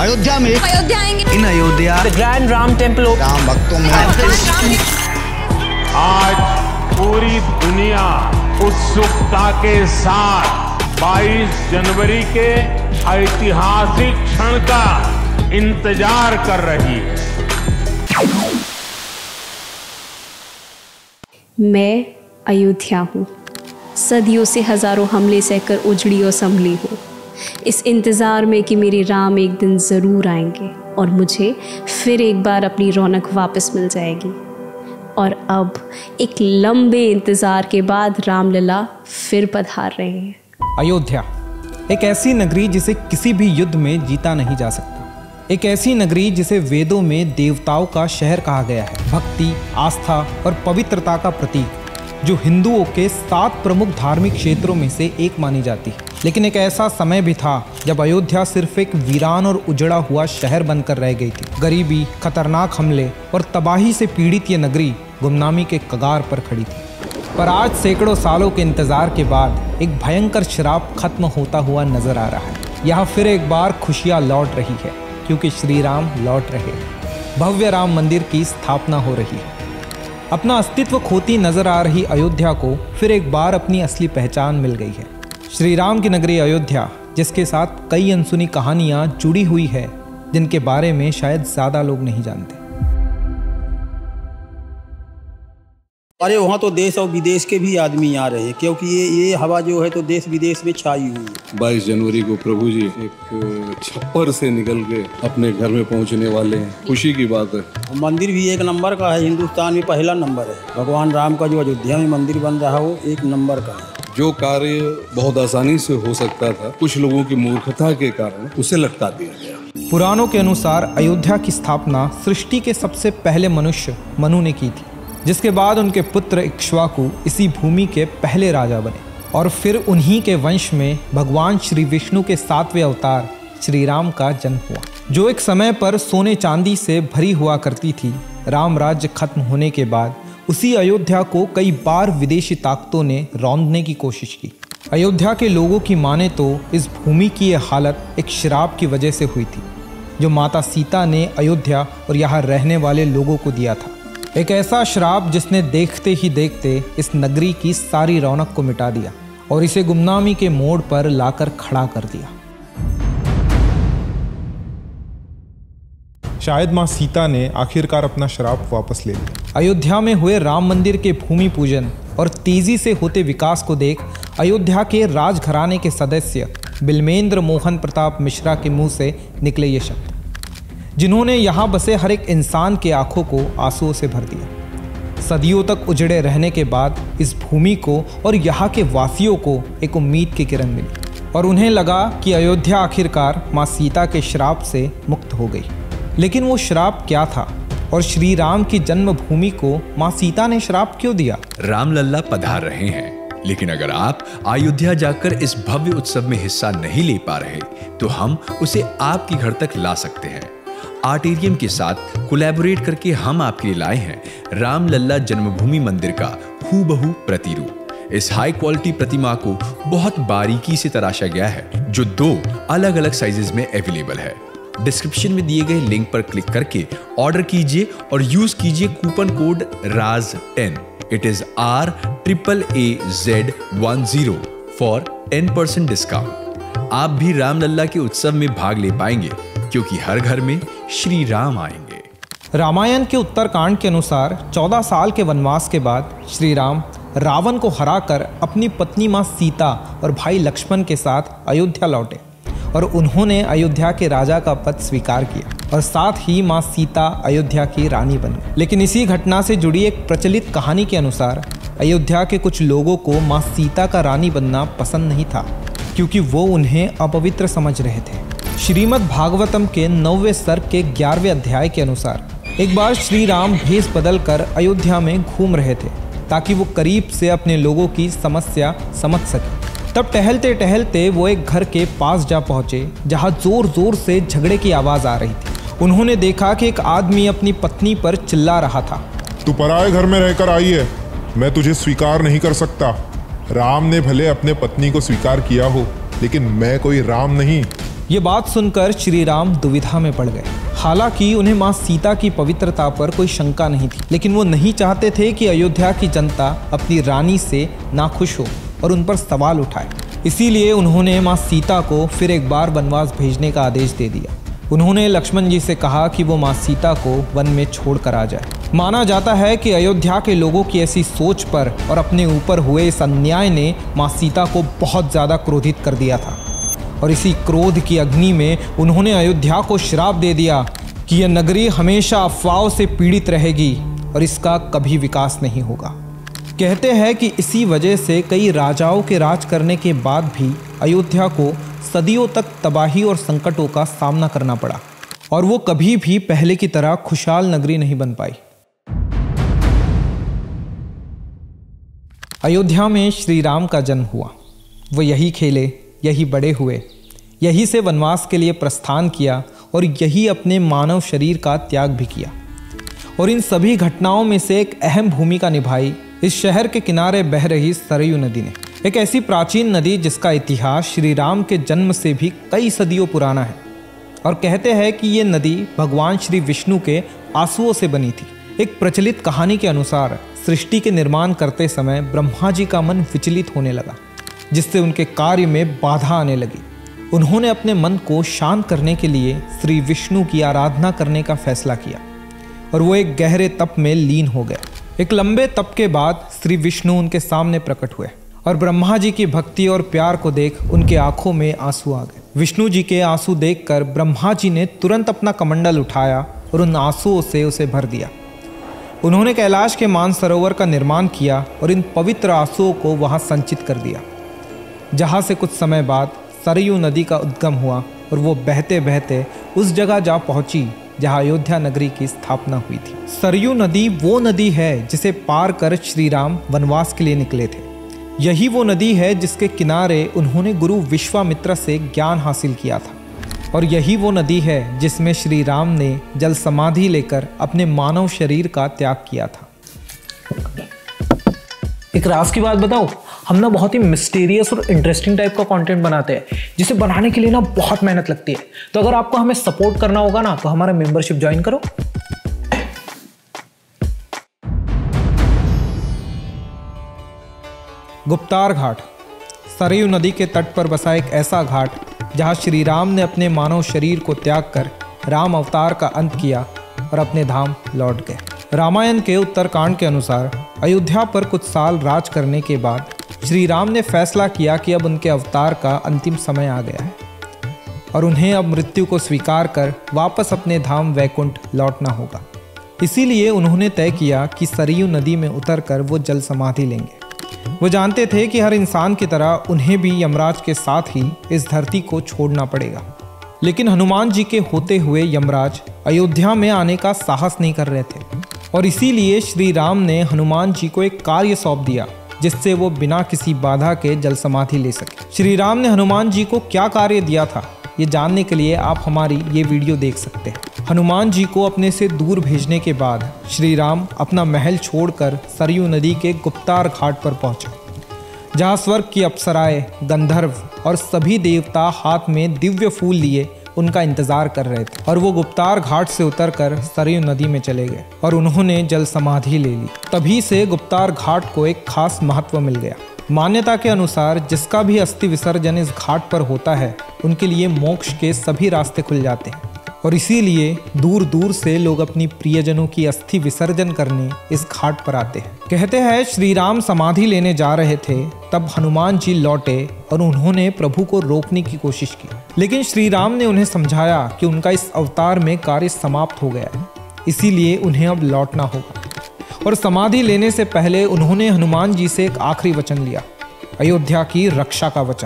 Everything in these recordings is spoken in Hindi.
अयोध्या में अयोध्या आएंगे। इन Ayodhya The Grand Ram Temple Ram भक्तों में आज पूरी दुनिया उत्सुकता के साथ 22 जनवरी के ऐतिहासिक क्षण का इंतजार कर रही है। मैं अयोध्या हूँ, सदियों से हजारों हमले सहकर उजड़ी और संभली हूँ, इस इंतज़ार में कि मेरे राम एक दिन ज़रूर आएंगे और मुझे फिर एक बार अपनी रौनक वापस मिल जाएगी। और अब एक लंबे इंतज़ार के बाद रामलला फिर पधार रहे हैं। अयोध्या एक ऐसी नगरी जिसे किसी भी युद्ध में जीता नहीं जा सकता, एक ऐसी नगरी जिसे वेदों में देवताओं का शहर कहा गया है, भक्ति, आस्था और पवित्रता का प्रतीक, जो हिंदुओं के 7 प्रमुख धार्मिक क्षेत्रों में से एक मानी जाती है। लेकिन एक ऐसा समय भी था जब अयोध्या सिर्फ एक वीरान और उजड़ा हुआ शहर बनकर रह गई थी। गरीबी, खतरनाक हमले और तबाही से पीड़ित ये नगरी गुमनामी के कगार पर खड़ी थी। पर आज सैकड़ों सालों के इंतजार के बाद एक भयंकर श्राप खत्म होता हुआ नजर आ रहा है। यहाँ फिर एक बार खुशियाँ लौट रही है, क्योंकि श्री राम लौट रहे हैं। भव्य राम मंदिर की स्थापना हो रही है। अपना अस्तित्व खोती नजर आ रही अयोध्या को फिर एक बार अपनी असली पहचान मिल गई है। श्री राम की नगरी अयोध्या, जिसके साथ कई अनसुनी कहानियां जुड़ी हुई है, जिनके बारे में शायद ज्यादा लोग नहीं जानते। अरे वहाँ तो देश और विदेश के भी आदमी आ रहे हैं, क्योंकि ये हवा जो है तो देश विदेश में छाई हुई है। 22 जनवरी को प्रभु जी एक छप्पर से निकल के अपने घर में पहुँचने वाले हैं, खुशी की बात है। मंदिर भी एक नंबर का है, हिंदुस्तान में पहला नंबर है। भगवान राम का जो अयोध्या में मंदिर बन रहा है वो एक नंबर का है। जो कार्य बहुत आसानी से हो सकता था, कुछ लोगों की मूर्खता के कारण उसे लटका दिया गया। पुराणों के अनुसार अयोध्या की स्थापना सृष्टि के सबसे पहले मनुष्य मनु ने की थी, जिसके बाद उनके पुत्र इक्ष्वाकु इसी भूमि के पहले राजा बने और फिर उन्हीं के वंश में भगवान श्री विष्णु के 7वें अवतार श्री राम का जन्म हुआ, जो एक समय पर सोने चांदी से भरी हुआ करती थी। राम राज्य खत्म होने के बाद उसी अयोध्या को कई बार विदेशी ताकतों ने रौंदने की कोशिश की। अयोध्या के लोगों की माने तो इस भूमि की यह हालत एक श्राप की वजह से हुई थी, जो माता सीता ने अयोध्या और यहाँ रहने वाले लोगों को दिया था। एक ऐसा श्राप जिसने देखते ही देखते इस नगरी की सारी रौनक को मिटा दिया और इसे गुमनामी के मोड़ पर लाकर खड़ा कर दिया। शायद मां सीता ने आखिरकार अपना श्राप वापस ले लिया। अयोध्या में हुए राम मंदिर के भूमि पूजन और तेजी से होते विकास को देख अयोध्या के राजघराने के सदस्य बिल्मेंद्र मोहन प्रताप मिश्रा के मुंह से निकले ये शब्द, जिन्होंने यहाँ बसे हर एक इंसान के आंखों को आंसुओं से भर दिया। सदियों तक उजड़े रहने के बाद इस भूमि को और यहाँ के वासियों को एक उम्मीद की किरण मिली और उन्हें लगा कि अयोध्या आखिरकार माँ सीता के श्राप से मुक्त हो गई। लेकिन वो श्राप क्या था और श्री राम की जन्मभूमि को माँ सीता ने श्राप क्यों दिया? रामलल्ला पधार रहे हैं, लेकिन अगर आप अयोध्या जाकर इस भव्य उत्सव में हिस्सा नहीं ले पा रहे तो हम उसे आपके घर तक ला सकते हैं। आर्टेरियम के साथ कोलैबोरेट करके हम आपके लिए लाए हैं रामलल्ला जन्मभूमि मंदिर का हूबहू प्रतिरूप। इस हाई क्वालिटी प्रतिमा को बहुत बारीकी से तराशा गया है, जो 2 अलग अलग साइजेस में अवेलेबल है। डिस्क्रिप्शन में दिए गए लिंक पर क्लिक करके ऑर्डर कीजिए और यूज कीजिए coupon code RAAZ10। It is RAAAZ10 for 10% discount. आप भी रामलल्ला के उत्सव में भाग ले पाएंगे, क्योंकि हर घर में श्री राम आएंगे। रामायण के उत्तरकांड के अनुसार 14 साल के वनवास के बाद श्री राम रावण को हराकर अपनी पत्नी मां सीता और भाई लक्ष्मण के साथ अयोध्या लौटे और उन्होंने अयोध्या के राजा का पद स्वीकार किया और साथ ही मां सीता अयोध्या की रानी बन गई। लेकिन इसी घटना से जुड़ी एक प्रचलित कहानी के अनुसार अयोध्या के कुछ लोगों को मां सीता का रानी बनना पसंद नहीं था, क्योंकि वो उन्हें अपवित्र समझ रहे थे। श्रीमद् भागवतम के 9वें सर्ग के 11वें अध्याय के अनुसार एक बार श्री राम भेष बदल कर अयोध्या में घूम रहे थे, ताकि वो करीब से अपने लोगों की समस्या समझ सके। तब टहलते टहलते वो एक घर के पास जा पहुंचे, जहां जोर जोर से झगड़े की आवाज आ रही थी। उन्होंने देखा कि एक आदमी अपनी पत्नी पर चिल्ला रहा था, तू पराये घर में रहकर आई है, मैं तुझे स्वीकार नहीं कर सकता। राम ने भले अपने पत्नी को स्वीकार किया हो, लेकिन मैं कोई राम नहीं। ये बात सुनकर श्री राम दुविधा में पड़ गए। हालांकि उन्हें मां सीता की पवित्रता पर कोई शंका नहीं थी, लेकिन वो नहीं चाहते थे कि अयोध्या की जनता अपनी रानी से नाखुश हो और उन पर सवाल उठाए। इसीलिए उन्होंने मां सीता को फिर एक बार वनवास भेजने का आदेश दे दिया। उन्होंने लक्ष्मण जी से कहा कि वो मां सीता को वन में छोड़कर आ जाए। माना जाता है कि अयोध्या के लोगों की ऐसी सोच पर और अपने ऊपर हुए इस अन्याय ने मां सीता को बहुत ज़्यादा क्रोधित कर दिया था, और इसी क्रोध की अग्नि में उन्होंने अयोध्या को श्राप दे दिया कि यह नगरी हमेशा अफवाहों से पीड़ित रहेगी और इसका कभी विकास नहीं होगा। कहते हैं कि इसी वजह से कई राजाओं के राज करने के बाद भी अयोध्या को सदियों तक तबाही और संकटों का सामना करना पड़ा और वो कभी भी पहले की तरह खुशहाल नगरी नहीं बन पाई। अयोध्या में श्री राम का जन्म हुआ। वो यही खेले, यही बड़े हुए, यही से वनवास के लिए प्रस्थान किया और यही अपने मानव शरीर का त्याग भी किया। और इन सभी घटनाओं में से एक अहम भूमिका निभाई इस शहर के किनारे बह रही सरयू नदी ने। एक ऐसी प्राचीन नदी जिसका इतिहास श्री राम के जन्म से भी कई सदियों पुराना है, और कहते हैं कि ये नदी भगवान श्री विष्णु के आंसुओं से बनी थी। एक प्रचलित कहानी के अनुसार सृष्टि के निर्माण करते समय ब्रह्मा जी का मन विचलित होने लगा, जिससे उनके कार्य में बाधा आने लगी। उन्होंने अपने मन को शांत करने के लिए श्री विष्णु की आराधना करने का फैसला किया और वो एक गहरे तप में लीन हो गए। एक लंबे तप के बाद श्री विष्णु उनके सामने प्रकट हुए और ब्रह्मा जी की भक्ति और प्यार को देख उनके आंखों में आंसू आ गए। विष्णु जी के आंसू देखकर ब्रह्मा जी ने तुरंत अपना कमंडल उठाया और उन आंसुओं से उसे भर दिया। उन्होंने कैलाश के मानसरोवर का निर्माण किया और इन पवित्र आंसुओं को वहां संचित कर दिया, जहां से कुछ समय बाद सरयू नदी का उद्गम हुआ और वो बहते बहते उस जगह जा पहुंची जहां अयोध्या नगरी की स्थापना हुई थी। सरयू नदी वो नदी है जिसे पार कर श्री राम वनवास के लिए निकले थे। यही वो नदी है जिसके किनारे उन्होंने गुरु विश्वामित्र से ज्ञान हासिल किया था, और यही वो नदी है जिसमें श्री राम ने जल समाधि लेकर अपने मानव शरीर का त्याग किया था। एक राज की बात बताओ, हम ना बहुत ही मिस्टीरियस और इंटरेस्टिंग टाइप का कंटेंट बनाते हैं, जिसे बनाने के लिए ना बहुत मेहनत लगती है। तो अगर आपको हमें सपोर्ट करना होगा ना, तो हमारा मेंबरशिप ज्वाइन करो। गुप्तार घाट सरयू नदी के तट पर बसा एक ऐसा घाट जहां श्री राम ने अपने मानव शरीर को त्याग कर राम अवतार का अंत किया और अपने धाम लौट गए। रामायण के उत्तरकांड के अनुसार अयोध्या पर कुछ साल राज करने के बाद श्री राम ने फैसला किया कि अब उनके अवतार का अंतिम समय आ गया है और उन्हें अब मृत्यु को स्वीकार कर वापस अपने धाम वैकुंठ लौटना होगा। इसीलिए उन्होंने तय किया कि सरयू नदी में उतरकर वो जल समाधि लेंगे। वो जानते थे कि हर इंसान की तरह उन्हें भी यमराज के साथ ही इस धरती को छोड़ना पड़ेगा, लेकिन हनुमान जी के होते हुए यमराज अयोध्या में आने का साहस नहीं कर रहे थे, और इसीलिए श्री राम ने हनुमान जी को एक कार्य सौंप दिया जिससे वो बिना किसी बाधा के जल समाधि ले सके। श्री राम ने हनुमान जी को क्या कार्य दिया था, ये जानने के लिए आप हमारी ये वीडियो देख सकते हैं। हनुमान जी को अपने से दूर भेजने के बाद श्री राम अपना महल छोड़कर सरयू नदी के गुप्तार घाट पर पहुंचे, जहां स्वर्ग की अप्सराएं, गंधर्व और सभी देवता हाथ में दिव्य फूल लिए उनका इंतजार कर रहे थे। और वो गुप्तार घाट से उतरकर सरयू नदी में चले गए और उन्होंने जल समाधि ले ली। तभी से गुप्तार घाट को एक खास महत्व मिल गया। मान्यता के अनुसार जिसका भी अस्थि विसर्जन इस घाट पर होता है, उनके लिए मोक्ष के सभी रास्ते खुल जाते हैं, और इसीलिए दूर दूर से लोग अपनी प्रियजनों की अस्थि विसर्जन करने इस घाट पर आते हैं। कहते हैं श्री राम समाधि लेने जा रहे थे, तब हनुमान जी लौटे और उन्होंने प्रभु को रोकने की कोशिश की, लेकिन श्री राम ने उन्हें समझाया कि उनका इस अवतार में कार्य समाप्त हो गया है, इसीलिए उन्हें अब लौटना होगा। और समाधि लेने से पहले उन्होंने हनुमान जी से एक आखिरी वचन लिया, अयोध्या की रक्षा का वचन।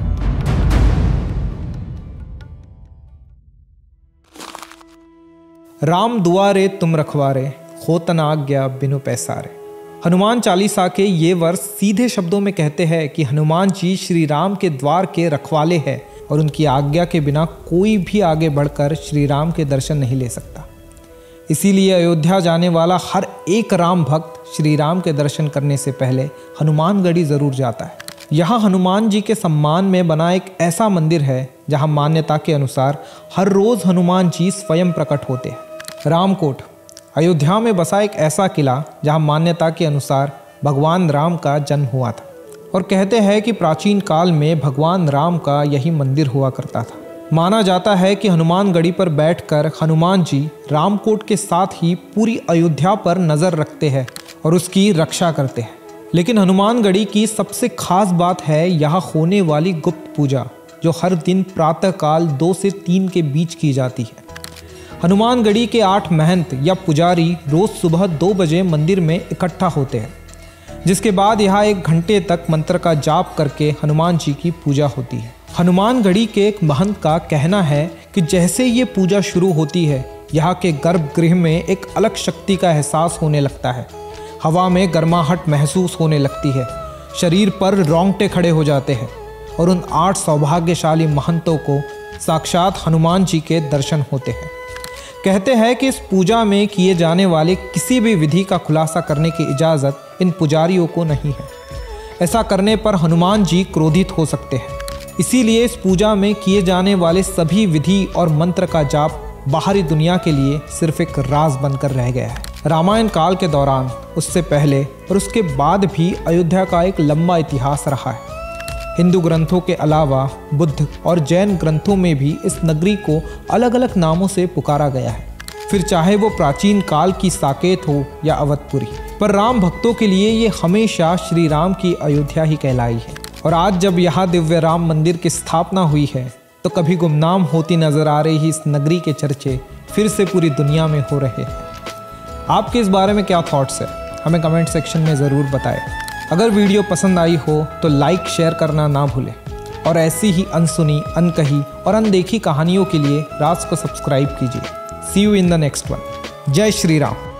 राम दुआरे तुम रखवारे, होत न आज्ञा बिनु पैसारे। हनुमान चालीसा के ये वर्ष सीधे शब्दों में कहते हैं कि हनुमान जी श्री राम के द्वार के रखवाले हैं और उनकी आज्ञा के बिना कोई भी आगे बढ़कर श्री राम के दर्शन नहीं ले सकता। इसीलिए अयोध्या जाने वाला हर एक राम भक्त श्री राम के दर्शन करने से पहले हनुमानगढ़ी जरूर जाता है। यहाँ हनुमान जी के सम्मान में बना एक ऐसा मंदिर है जहाँ मान्यता के अनुसार हर रोज़ हनुमान जी स्वयं प्रकट होते हैं। रामकोट अयोध्या में बसा एक ऐसा किला जहाँ मान्यता के अनुसार भगवान राम का जन्म हुआ था और कहते हैं कि प्राचीन काल में भगवान राम का यही मंदिर हुआ करता था। माना जाता है कि हनुमान गढ़ी पर बैठकर हनुमान जी रामकोट के साथ ही पूरी अयोध्या पर नज़र रखते हैं और उसकी रक्षा करते हैं। लेकिन हनुमान गढ़ी की सबसे खास बात है यहाँ होने वाली गुप्त पूजा, जो हर दिन प्रातःकाल 2 से 3 के बीच की जाती है। हनुमान गढ़ी के 8 महंत या पुजारी रोज़ सुबह 2 बजे मंदिर में इकट्ठा होते हैं, जिसके बाद यहाँ 1 घंटे तक मंत्र का जाप करके हनुमान जी की पूजा होती है। हनुमान गढ़ी के एक महंत का कहना है कि जैसे ये पूजा शुरू होती है, यहाँ के गर्भगृह में एक अलग शक्ति का एहसास होने लगता है। हवा में गर्माहट महसूस होने लगती है, शरीर पर रोंगटे खड़े हो जाते हैं और उन 8 सौभाग्यशाली महंतों को साक्षात हनुमान जी के दर्शन होते हैं। कहते हैं कि इस पूजा में किए जाने वाले किसी भी विधि का खुलासा करने की इजाज़त इन पुजारियों को नहीं है। ऐसा करने पर हनुमान जी क्रोधित हो सकते हैं। इसीलिए इस पूजा में किए जाने वाले सभी विधि और मंत्र का जाप बाहरी दुनिया के लिए सिर्फ एक राज बनकर रह गया है। रामायण काल के दौरान, उससे पहले और उसके बाद भी अयोध्या का एक लंबा इतिहास रहा है। हिंदू ग्रंथों के अलावा बुद्ध और जैन ग्रंथों में भी इस नगरी को अलग अलग नामों से पुकारा गया है, फिर चाहे वो प्राचीन काल की साकेत हो या अवधपुरी। पर राम भक्तों के लिए ये हमेशा श्री राम की अयोध्या ही कहलाई है। और आज जब यहाँ दिव्य राम मंदिर की स्थापना हुई है, तो कभी गुमनाम होती नजर आ रही इस नगरी के चर्चे फिर से पूरी दुनिया में हो रहे हैं। आपके इस बारे में क्या थॉट्स है, हमें कमेंट सेक्शन में ज़रूर बताएं। अगर वीडियो पसंद आई हो तो लाइक शेयर करना ना भूलें और ऐसी ही अनसुनी, अनकही और अनदेखी कहानियों के लिए राज को सब्सक्राइब कीजिए। See you in the next one. जय श्री राम।